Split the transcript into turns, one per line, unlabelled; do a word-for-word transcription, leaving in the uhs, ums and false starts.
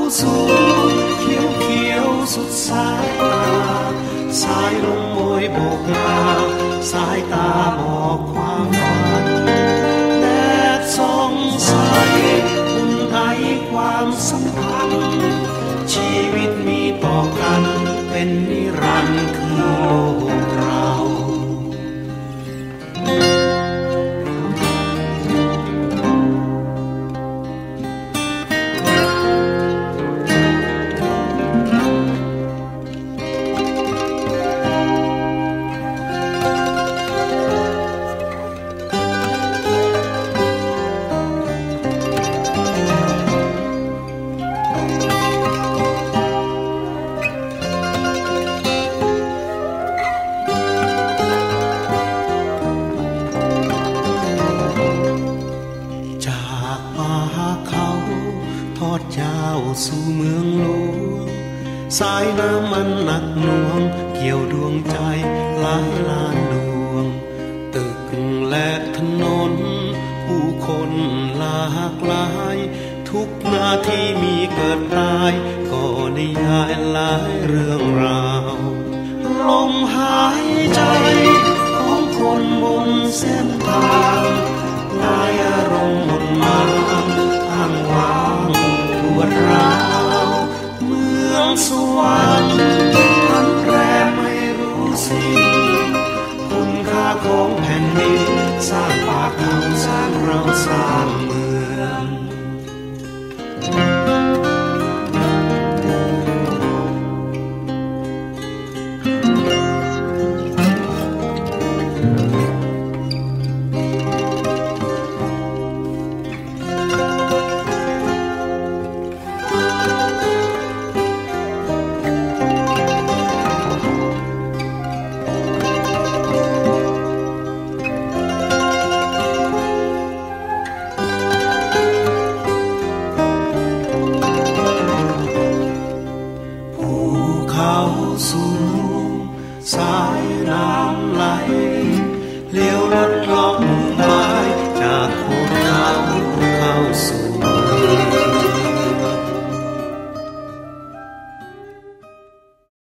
สูงเขียวเขียวสุดสายตาสายลมโมยโบกมาสายตาบอกความฝันแดดส่องใสอุ่นไอความสัมพันธ์ชีวิตมีต่อกันเป็นนิรันดร์คือโลกเราสู่เมืองหลวงสายน้ำมันหนักหน่วงเกี่ยวดวงใจหลายล้านดวงตึกและถนนผู้คนหลากหลายทุกนาทีมีเกิดตายก็นิยายหลายเรื่องราวลมหายใจของคนบนเส้นทางหลายอารมณ์หมดมาอ้างว้างปวดร้าวเมืองสวรรค์พันแรมไม่รู้สิ้นคุณค่าของแผ่นดินสร้างป่าเขาสร้างเราสร้างเมืองสายน้ำไหลเลี้ยวลัดลอ